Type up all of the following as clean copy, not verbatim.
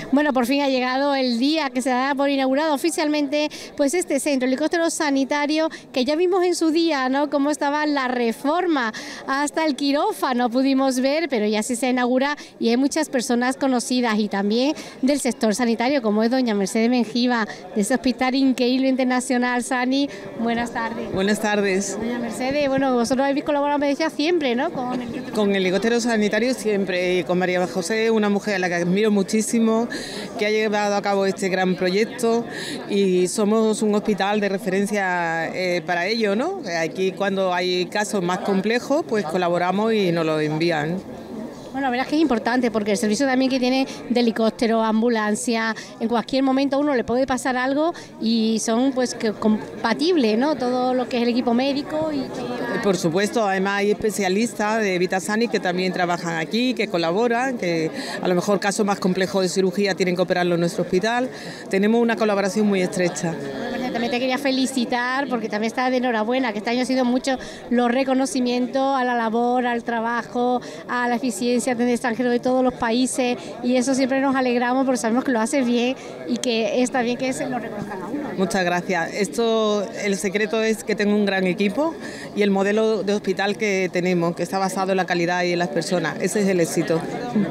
Bueno, por fin ha llegado el día que se da por inaugurado oficialmente pues este centro, el helicóptero sanitario, que ya vimos en su día, ¿no?, cómo estaba la reforma, hasta el quirófano pudimos ver, pero ya sí se inaugura y hay muchas personas conocidas y también del sector sanitario, como es doña Mercedes Mengiva, de ese hospital increíble internacional. Sani, buenas tardes. Buenas tardes. Doña Mercedes, bueno, vosotros habéis colaborado, me decía, siempre, ¿no?, con el helicóptero sanitario siempre, y con María José, una mujer a la que admiro muchísimo, que ha llevado a cabo este gran proyecto, y somos un hospital de referencia para ello, ¿no? Aquí, cuando hay casos más complejos, pues colaboramos y nos lo envían. Bueno, la verdad es que es importante porque el servicio también que tiene de helicóptero, ambulancia, en cualquier momento a uno le puede pasar algo y son pues compatibles, ¿no?, todo lo que es el equipo médico y por supuesto, además hay especialistas de Vitasani que también trabajan aquí, que colaboran, que a lo mejor casos más complejos de cirugía tienen que operarlo en nuestro hospital. Tenemos una colaboración muy estrecha. También te quería felicitar porque también está de enhorabuena, que este año ha sido mucho los reconocimientos a la labor, al trabajo, a la eficiencia de extranjeros de todos los países, y eso siempre nos alegramos porque sabemos que lo haces bien y que está bien que se lo reconozcan a uno. Muchas gracias. El secreto es que tengo un gran equipo y el modelo de hospital que tenemos, que está basado en la calidad y en las personas. Ese es el éxito.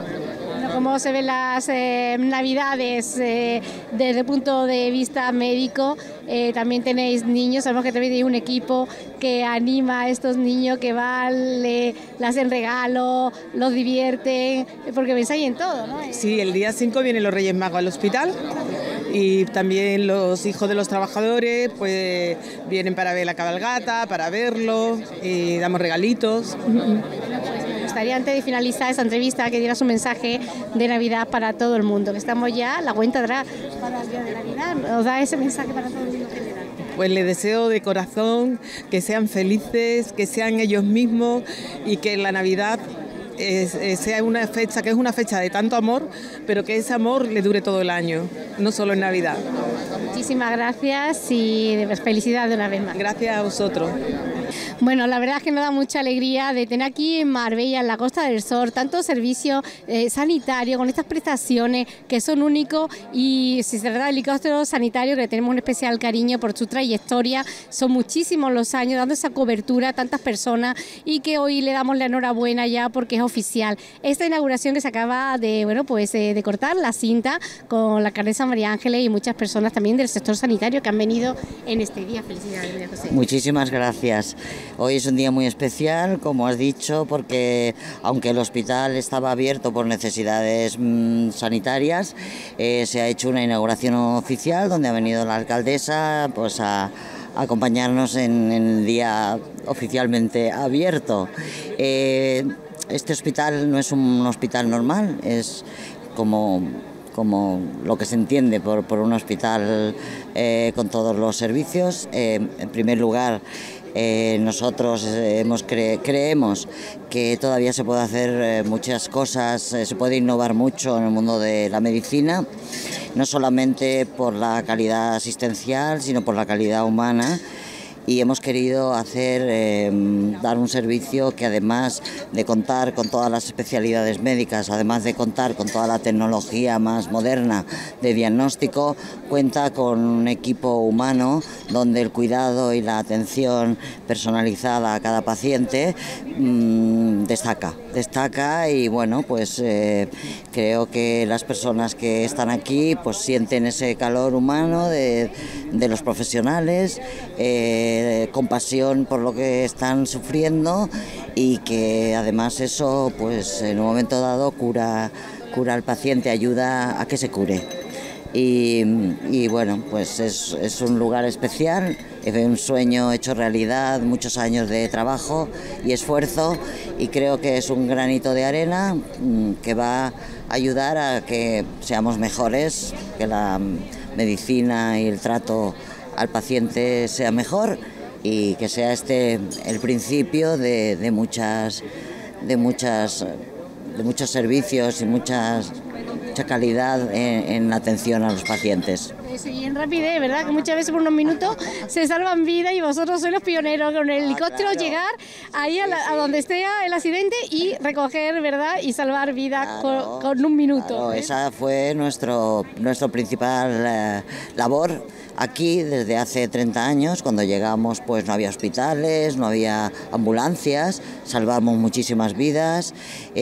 ¿Cómo se ven las navidades desde el punto de vista médico? También tenéis niños, sabemos que también tenéis un equipo que anima a estos niños, que van, le hacen regalos, los divierten, porque pensáis en todo, ¿no? Sí, el día 5 vienen los Reyes Magos al hospital y también los hijos de los trabajadores pues vienen para ver la cabalgata, para verlo, y damos regalitos. Me gustaría, antes de finalizar esta entrevista, que dieras un mensaje de Navidad para todo el mundo, que estamos ya, la cuenta atrás para el día de Navidad. ¿Os da ese mensaje para todo el mundo en general? Pues les deseo de corazón que sean felices, que sean ellos mismos, y que la Navidad sea una fecha, que es una fecha de tanto amor, pero que ese amor le dure todo el año, no solo en Navidad. Muchísimas gracias y felicidades una vez más. Gracias a vosotros. Bueno, la verdad es que nos da mucha alegría de tener aquí en Marbella, en la Costa del Sol, tantos servicios sanitarios con estas prestaciones que son únicos, y si se trata del helicóptero sanitario, que le tenemos un especial cariño por su trayectoria, son muchísimos los años dando esa cobertura a tantas personas, y que hoy le damos la enhorabuena ya porque es oficial. Esta inauguración que se acaba de, bueno, pues de cortar la cinta con la alcaldesa María Ángeles y muchas personas también del sector sanitario que han venido en este día. Felicidades, María José. Muchísimas gracias. Hoy es un día muy especial, como has dicho, porque aunque el hospital estaba abierto por necesidades sanitarias, se ha hecho una inauguración oficial donde ha venido la alcaldesa pues a acompañarnos en el día oficialmente abierto. Este hospital no es un hospital normal, es como lo que se entiende por un hospital con todos los servicios. En primer lugar, nosotros creemos que todavía se puede hacer muchas cosas, se puede innovar mucho en el mundo de la medicina, no solamente por la calidad asistencial, sino por la calidad humana. Y hemos querido dar un servicio que, además de contar con todas las especialidades médicas, además de contar con toda la tecnología más moderna de diagnóstico, cuenta con un equipo humano donde el cuidado y la atención personalizada a cada paciente destaca, y bueno, pues creo que las personas que están aquí pues sienten ese calor humano de los profesionales, compasión por lo que están sufriendo, y que además eso pues en un momento dado cura al paciente, ayuda a que se cure. Y bueno, pues es un lugar especial, un sueño hecho realidad, muchos años de trabajo y esfuerzo, y creo que es un granito de arena que va a ayudar a que seamos mejores, que la medicina y el trato al paciente sea mejor, y que sea este el principio de muchos servicios y mucha calidad en la atención a los pacientes. Sí, en rapidez, ¿verdad? Que muchas veces por unos minutos se salvan vidas y vosotros sois los pioneros con el helicóptero claro. llegar ahí a donde esté el accidente y recoger, ¿verdad? Y salvar vidas con un minuto. Claro, esa fue nuestro principal labor aquí desde hace 30 años. Cuando llegamos pues no había hospitales, no había ambulancias, salvamos muchísimas vidas,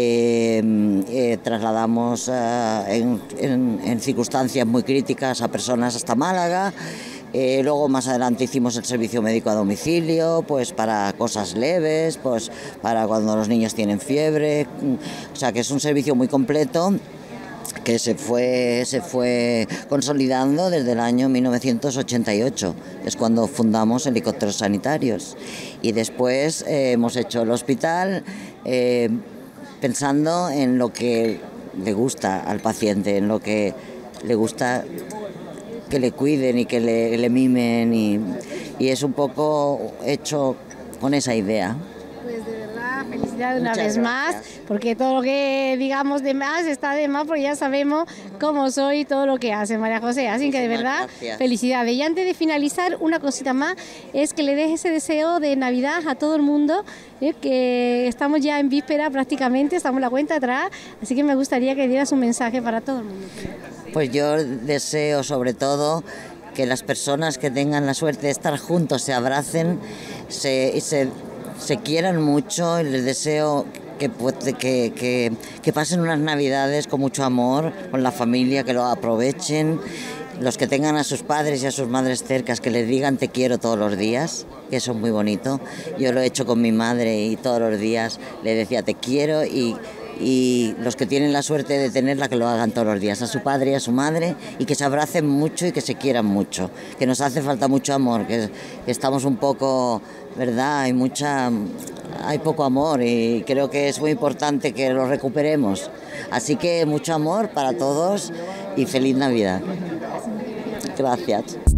trasladamos en circunstancias muy críticas a personas hasta Málaga. Luego más adelante hicimos el servicio médico a domicilio, pues para cosas leves, pues para cuando los niños tienen fiebre, o sea que es un servicio muy completo que se fue consolidando desde el año 1988, es cuando fundamos Helicópteros Sanitarios, y después hemos hecho el hospital pensando en lo que le gusta al paciente, en lo que le gusta que le cuiden y que le mimen, y es un poco hecho con esa idea. Pues de verdad, felicidades una vez más, porque todo lo que digamos de más está de más, porque ya sabemos cómo soy y todo lo que hace María José, así que de verdad, felicidades. Y antes de finalizar, una cosita más, es que le deje ese deseo de Navidad a todo el mundo, que estamos ya en víspera prácticamente, estamos en la cuenta atrás, así que me gustaría que dieras un mensaje para todo el mundo. Pues yo deseo sobre todo que las personas que tengan la suerte de estar juntos se abracen, se quieran mucho, y les deseo que pasen unas Navidades con mucho amor, con la familia, que lo aprovechen. Los que tengan a sus padres y a sus madres cercas, que les digan te quiero todos los días, que eso es muy bonito. Yo lo he hecho con mi madre y todos los días le decía te quiero, y los que tienen la suerte de tenerla, que lo hagan todos los días, a su padre y a su madre, y que se abracen mucho y que se quieran mucho, que nos hace falta mucho amor, que estamos un poco, ¿verdad? Hay poco amor, y creo que es muy importante que lo recuperemos. Así que mucho amor para todos y feliz Navidad. Gracias.